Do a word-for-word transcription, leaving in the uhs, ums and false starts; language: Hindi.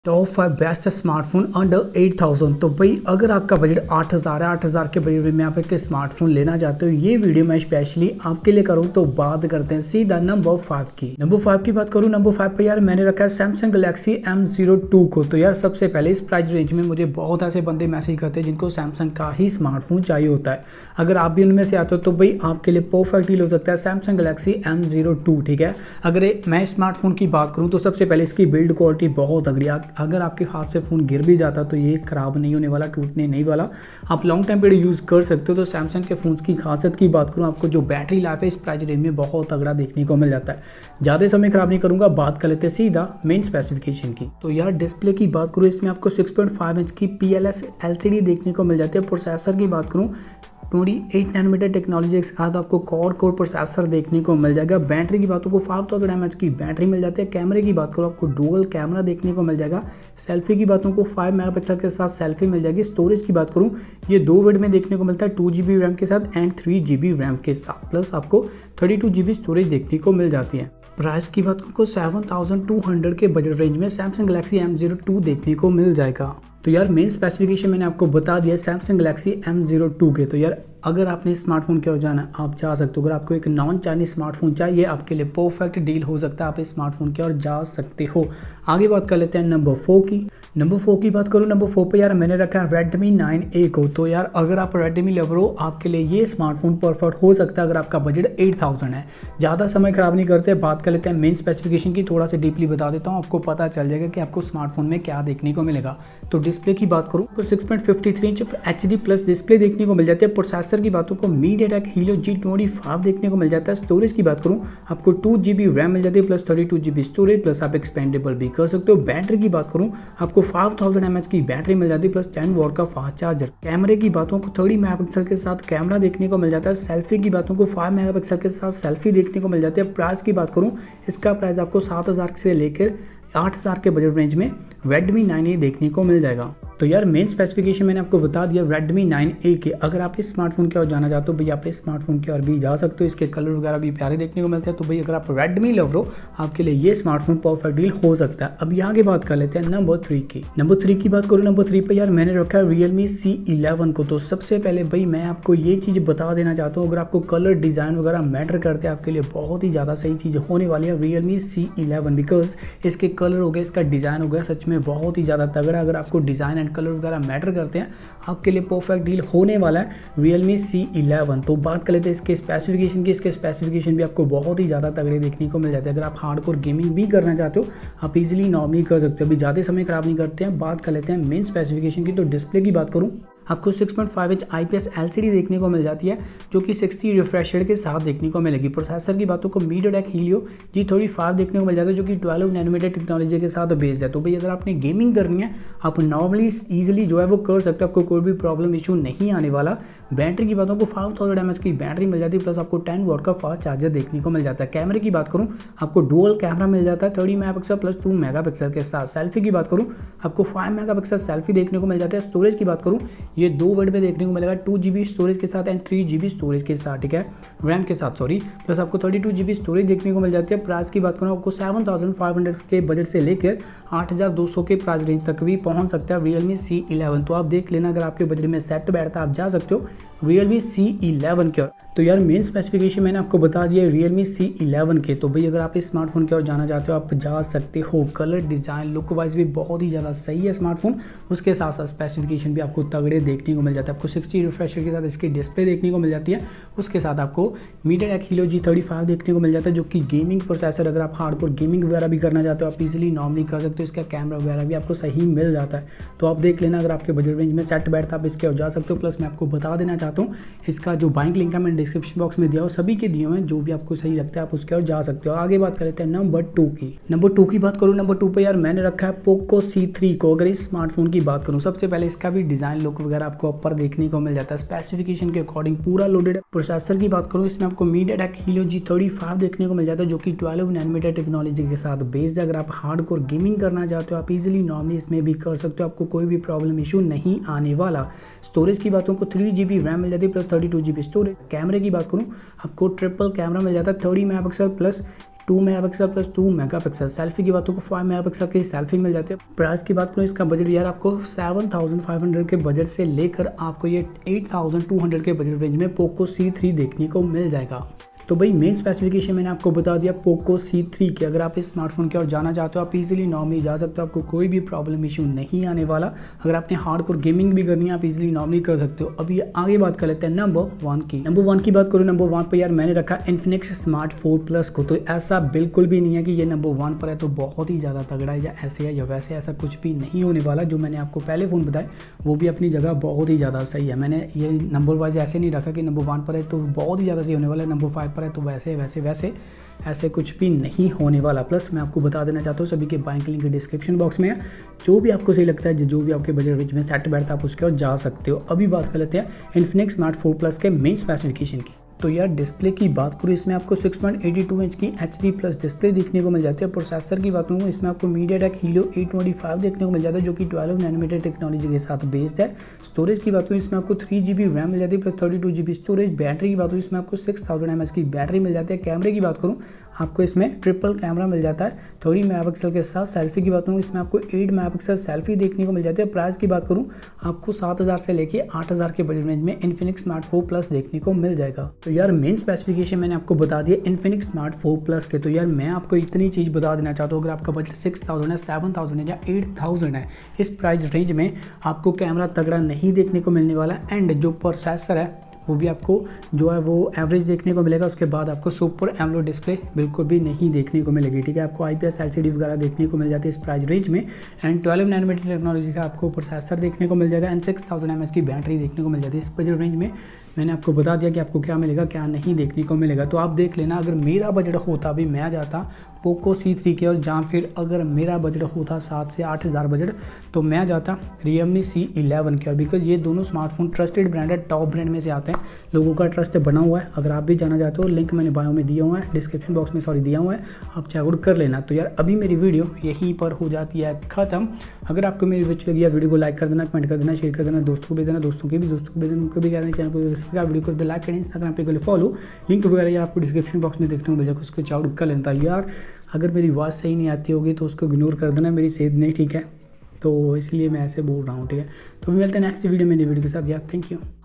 Top five best smartphone under eight thousand. तो भाई अगर आपका बजट आठ हज़ार है, आठ हज़ार के बजट में आप एक स्मार्टफोन लेना चाहते हो, ये वीडियो मैं स्पेशली आपके लिए करूँ। तो बात करते हैं सीधा नंबर फाइव की। नंबर फाइव की बात करूँ, नंबर फाइव पे यार मैंने रखा है Samsung Galaxy M zero two को। तो यार सबसे पहले इस प्राइस रेंज में मुझे बहुत ऐसे बंदे मैसेज करते हैं जिनको सैमसंग का ही स्मार्टफोन चाहिए होता है। अगर आप भी उनमें से आते हो तो भाई आपके लिए परफेक्ट डील हो सकता है Samsung Galaxy M zero two. ठीक है, अगर मैं स्मार्टफोन की बात करूँ तो सबसे पहले इसकी बिल्ड क्वालिटी बहुत तगड़ी। अगर आपके हाथ से फ़ोन गिर भी जाता तो ये ख़राब नहीं होने वाला, टूटने नहीं वाला, आप लॉन्ग टाइम पीरियड यूज़ कर सकते हो। तो सैमसंग के फ़ोन्स की खासियत की बात करूँ, आपको जो बैटरी लाइफ है इस प्राइस रेंज में बहुत तगड़ा देखने को मिल जाता है। ज़्यादा समय ख़राब नहीं करूँगा, बात कर लेते हैं सीधा मेन स्पेसिफिकेशन की। तो यार डिस्प्ले की बात करूँ, इसमें आपको सिक्स पॉइंट फाइव इंच की P L S L C D देखने को मिल जाती है। प्रोसेसर की बात करूँ, अट्ठाईस नैनोमीटर टेक्नोलॉजी के साथ आपको कोर कोर प्रोसेसर देखने को मिल जाएगा। बैटरी की बात को फाइव थाउजेंड एम एच की बैटरी मिल जाती है। कैमरे की बात करो, आपको डुअल कैमरा देखने को मिल जाएगा। सेल्फी की बातों को फाइव मेगापिक्सल के साथ सेल्फी मिल जाएगी। स्टोरेज की बात करूँ, ये दो वेरिएंट में देखने को मिलता है, टू जी बी रैम के साथ and three G B RAM के साथ, प्लस आपको thirty two G B storage देखने को मिल जाती है। प्राइस की बात करूँ, सेवन थाउजेंड टू हंड्रेड के बजट रेंज में Samsung Galaxy M zero two देखने को मिल जाएगा। तो यार मेन स्पेसिफिकेशन मैंने आपको बता दिया Samsung Galaxy M zero two के। तो यार अगर आपने स्मार्टफोन की ओर जाना आप जा सकते हो। अगर आपको एक नॉन चाइनीज स्मार्टफोन चाहिए, आपके लिए परफेक्ट डील हो सकता है, आप इस स्मार्टफोन की ओर जा सकते हो। आगे बात कर लेते हैं नंबर फोर की। नंबर फोर की बात करूँ, नंबर फोर पे यार मैंने रखा है रेडमी नाइन ए को। तो यार अगर आप रेडमी लवर हो, आपके लिए ये स्मार्टफोन परफेक्ट हो सकता है अगर आपका बजट एट थाउजेंड है। ज़्यादा समय खराब नहीं करते, बात कर लेते हैं मेन स्पेसिफिकेशन की। थोड़ा सा डीपली बता देता हूँ, आपको पता चल जाएगा कि आपको स्मार्टफोन में क्या देखने को मिलेगा। तो डिस्प्ले की बात करूँ तो six point fifty three inch H D plus display देखने को मिल जाती है। प्रोसेसर की बातों को MediaTek Helio G twenty five देखने को मिल जाता है। स्टोरेज की बात करूं, आपको टू जी बी रैम मिल जाती है, plus thirty two G B storage, plus आप एक्सपेंडेबल भी कर सकते हो। बैटरी की बात करूं, आपको फाइव थाउजेंड एम एच की बैटरी मिल जाती है, प्लस टेन वॉट का फास्ट चार्जर। कैमरे की बातों को थर्टी मेगापिक्सल के साथ कैमरा देखने को मिल जाता है। सेल्फी की बातों को फाइव मेगापिक्सल के साथ सेल्फी देखने को मिल जाती है। प्राइस की बात करूँ, इसका प्राइस आपको सात हज़ार से लेकर आठ हज़ार के बजट रेंज में रेडमी नाइन ए देखने को मिल जाएगा। तो यार मेन स्पेसिफिकेशन मैंने आपको बता दिया रेडमी नाइन ए के। अगर आप इस स्मार्टफोन की ओर जाना चाहते हो, भाई आप इस स्मार्टफोन की ओर भी जा सकते हो। इसके कलर वगैरह भी प्यारे देखने को मिलते हैं। तो भाई अगर आप रेडमी लवर हो, आपके लिए ये स्मार्टफोन परफेक्ट डील हो सकता है। अब यहाँ की बात कर लेते हैं नंबर थ्री की। नंबर थ्री की बात करूँ, नंबर थ्री पे यार मैंने रखा है रियलमी सी इलेवन को। तो सबसे पहले भाई मैं आपको ये चीज़ बता देना चाहता हूँ, अगर आपको कलर डिज़ाइन वगैरह मैटर करते हैं, आपके लिए बहुत ही ज़्यादा सही चीज़ होने वाली है रियलमी सी इलेवन। बिकॉज इसके कलर हो गए, इसका डिज़ाइन हो गया, सच में बहुत ही ज़्यादा तगड़ा। अगर आपको डिज़ाइन एंड कलर वगैरह मैटर करते हैं, आपके लिए परफेक्ट डील होने वाला है रियलमी सी इलेवन। तो बात कर लेते हैं इसके स्पेसिफिकेशन की। इसके स्पेसिफिकेशन भी आपको बहुत ही ज़्यादा तगड़े देखने को मिल जाते हैं। अगर आप हार्डकोर गेमिंग भी करना चाहते हो, आप इजीली नॉर्मली कर सकते हो। अभी ज़्यादा समय खराब नहीं करते हैं, बात कर लेते हैं मेन स्पेसिफिकेशन की। तो डिस्प्ले की बात करूँ, आपको six point five inch I P S L C D देखने को मिल जाती है, जो कि सिक्सटी रिफ्रेश रेट के साथ देखने को मिलेगी। प्रोसेसर की बातों को MediaTek Helio G thirty five देखने को मिल जाता है, जो कि ट्वेल्व नैनोमीटर टेक्नोलॉजी के साथ बेस्ड है। तो भाई अगर आपने गेमिंग करनी है, आप नॉर्मली ईजिली जो है वो कर सकते हो, आपको कोई भी प्रॉब्लम इशू नहीं आने वाला। बैटरी की बातों को फाइव थाउजेंड एम एच की बैटरी मिल जाती है, प्लस आपको टेन वॉट का फास्ट चार्जर देखने को मिल जाता है। कैमरे की बात करूँ, आपको डुअल कैमरा मिल जाता है thirty mega pixel plus two mega pixel के साथ। सेल्फी की बात करूँ, आपको फाइव मेगा पिक्सल सेल्फी देखने को मिल जाता है। स्टोरेज की बात करूँ, ये दो वर्ड में देखने को मिलेगा, टू जी बी स्टोरेज के साथ and three G B storage के साथ, ठीक है, रैम के साथ सॉरी, प्लस आपको thirty two G B storage देखने को मिल जाती है। प्राइस की बात करूँ, आपको सेवन थाउजेंड फाइव हंड्रेड के बजट से लेकर आठ हज़ार दो सौ के प्राइस रेंज तक भी पहुंच सकता है रियलमी सी इलेवन। तो आप देख लेना, अगर आपके बजट में सेट बैठता है आप जा सकते हो रियलमी सी इलेवन की ओर। तो यार मेन स्पेसिफिकेशन मैंने आपको बता दिया रियलमी सी इलेवन के। तो भाई अगर आप इस स्मार्टफोन की ओर जाना चाहते हो, आप जा सकते हो। कलर डिज़ाइन लुक वाइज भी बहुत ही ज़्यादा सही है स्मार्टफोन, उसके साथ साथ स्पेसिफिकेशन भी आपको तगड़े देखने को मिल जाता है। आपको सिक्सटी रिफ्रेश के साथ इसकी डिस्प्ले देखने को मिल जाती है, उसके साथ आपको MediaTek Helio G thirty five देखने को मिल जाता है, जो कि गेमिंग प्रोसेसर। अगर आप हार्डकोर गेमिंग वगैरह भी करना चाहते हो, आप इजीली नॉर्मली कर सकते हो। इसका कैमरा वगैरह भी आपको सही मिल जाता है। तो आप देख लेना, अगर आपके बजट रेंज में सेट बैठता आप इसके ओर जा सकते हो। प्लस मैं आपको बता देना चाहता हूँ, इसका जो बाइंग लिंक है मैंने डिस्क्रिप्शन बॉक्स में दिया हो, सभी के दिए हुए हैं, जो भी आपको सही लगता है आप उसके ओर जा सकते हो। आगे बात कर लेते हैं नंबर टू की। नंबर टू की बात करूँ, नंबर टू पे यार मैंने रखा है पोको सी थ्री को। अगर इस स्मार्टफोन की बात करूँ, सबसे पहले इसका भी डिज़ाइन लुक वगैरह आपको ऊपर देखने को मिल जाता है। स्पेसिफिकेशन के अकॉर्डिंग पूरा लोडेड है। प्रोसेसर की बात करूँ, इसमें आपको MediaTek Helio G thirty five देखने को मिल जाता है, जो कि ट्वेल्व नैनोमीटर टेक्नोलॉजी के साथ बेस्ड है। अगर आप हार्डकोर गेमिंग करना चाहते हो, आप इजीली नॉर्मली इसमें भी कर सकते हो, आपको कोई भी प्रॉब्लम इशू नहीं आने वाला। स्टोरेज की बातों को थ्री जी बी रैम मिल जाती है, plus thirty two G B storage. कैमरे की बात करूँ, आपको ट्रिपल कैमरा मिल जाता है, thirty mega pixel plus two mega pixel plus two mega pixel. Selfie की बात करूँ फाइव मेगा पिक्सल की सेल्फी मिल जाती है। प्राइस की बात करूँ इसका बजट यार आपको सेवन थाउजेंड फाइव हंड्रेड के बजट से लेकर आपको ये एट थाउजेंड टू हंड्रेड के बजट रेंज में पोको सी थ्री देखने को मिल जाएगा। तो भाई मेन स्पेसिफिकेशन मैंने आपको बता दिया पोको सी थ्री के। अगर आप इस स्मार्टफोन की ओर जाना चाहते हो आप इजीली नॉर्मली जा सकते हो, आपको कोई भी प्रॉब्लम इशू नहीं आने वाला। अगर आपने हार्डकोर गेमिंग भी करनी है आप इजीली नॉर्मली कर सकते हो। अभी आगे बात कर लेते हैं नंबर वन की। नंबर वन की बात करूँ, नंबर वन पर यार मैंने रखा इन्फिनिक्स स्मार्ट फोर प्लस को। तो ऐसा बिल्कुल भी नहीं है कि ये नंबर वन पर है तो बहुत ही ज़्यादा तगड़ा है या ऐसे है या वैसे, ऐसा कुछ भी नहीं होने वाला। जो मैंने आपको पहले फ़ोन बताए वो भी अपनी जगह बहुत ही ज़्यादा सही है। मैंने ये नंबर वाइज ऐसे नहीं रखा कि नंबर वन पर है तो बहुत ही ज़्यादा सही होने वाला है, नंबर फाइव पर है तो वैसे वैसे वैसे ऐसे कुछ भी नहीं होने वाला। प्लस मैं आपको बता देना चाहता हूँ सभी के बाइंग लिंक डिस्क्रिप्शन बॉक्स में है। जो भी आपको सही लगता है, जो भी आपके बजट रेंज में सेट बैठता है आप उसके और जा सकते हो। अभी बात कर लेते हैं इन्फिनिक्स स्मार्ट फोर प्लस के मेन स्पेसिफिकेशन की। तो यार डिस्प्ले की बात करूँ इसमें आपको six point eighty two inch की एच डी प्लस डिस्प्ले देखने को मिल जाती है। प्रोसेसर की बात करूँ इसमें आपको MediaTek Helio eight twenty five देखने को मिल जाता है जो कि ट्वेल्व नैनोमीटर टेक्नोलॉजी के साथ बेस्ड है। स्टोरेज की बात करूँ इसमें आपको थ्री जी बी रैम मिल जाती है plus thirty two G B storage. Battery की बात करूँ इसमें आपको सिक्स थाउजेंड एम एच की बैटरी मिल जाती है। कैमरे की बात करूँ आपको इसमें ट्रिपल कैमरा मिल जाता है थर्टी मेगा पिक्सल के साथ। सेल्फी की बात करूँ इसमें आपको एट मेगा पिक्सल सेल्फी देखने को मिल जाती है। प्राइस की बात करूँ आपको सात हज़ार से लेके आठ हज़ार के बजट रेंज में इन्फिनिक्स स्मार्ट फोर प्लस देखने को मिल जाएगा। तो यार मेन स्पेसिफिकेशन मैंने आपको बता दिया इन्फिनिक्स स्मार्ट फोर प्लस के। तो यार मैं आपको इतनी चीज़ बता देना चाहता हूँ, अगर आपका बजट सिक्स थाउजेंड है, सेवन थाउजेंड है या एट थाउजेंड है, इस प्राइस रेंज में आपको कैमरा तगड़ा नहीं देखने को मिलने वाला। एंड जो प्रोसेसर है वो भी आपको जो है वो एवरेज देखने को मिलेगा। उसके बाद आपको सुपर एमोलेड डिस्प्ले बिल्कुल भी नहीं देखने को मिलेगी, ठीक है। आपको आईपीएस एलसीडी वगैरह देखने को मिल जाती है इस प्राइस रेंज में। एंड ट्वेल्व नैनोमीटर टेक्नोलॉजी का आपको प्रोसेसर देखने को मिल जाएगा and six thousand M H की बैटरी देखने को मिल जाती है इस बजट रेंज में। मैंने आपको बता दिया कि आपको क्या मिलेगा क्या नहीं देखने को मिलेगा। तो आप देख लेना, अगर मेरा बजट होता अभी मैं जाता पोको सी थ्री के, और जहाँ फिर अगर मेरा बजट होता सात से आठ हज़ार बजट तो मैं जाता रियलमी सी इलेवन के। और बिकॉज ये दोनों स्मार्टफोन ट्रस्टेड ब्रांड है, टॉप ब्रांड में से आते हैं, लोगों का ट्रस्ट बना हुआ है। अगर आप भी जाना चाहते हो लिंक मैंने बायो में दिया हुआ है, डिस्क्रिप्शन बॉक्स में सॉरी दिया हुआ है, आप चेकआउट कर लेना। तो यार अभी मेरी वीडियो यहीं पर हो जाती है ख़त्म। अगर आपको मेरी वीडियो लगी है वीडियो को लाइक कर देना, कमेंट कर देना, शेयर कर देना, दोस्तों को भी देना, दोस्तों के भी दोस्तों को भी देना, उनको भी कहना चैनल को सब्सक्राइब, वीडियो को लाइक करें, इंस्टाग्राम पे फॉलो, लिंक वगैरह आपको डिस्क्रिप्शन बॉक्स में देखने को मिल जाएगा, उसको चेकआउट कर लेना। यार अगर मेरी आवाज़ सही नहीं आती होगी तो उसको इग्नोर कर देना, मेरी सेहत नहीं ठीक है तो इसलिए मैं ऐसे बोल रहा हूँ, ठीक है। तो मिलते हैं नेक्स्ट वीडियो में नई वीडियो के साथ यार, थैंक यू।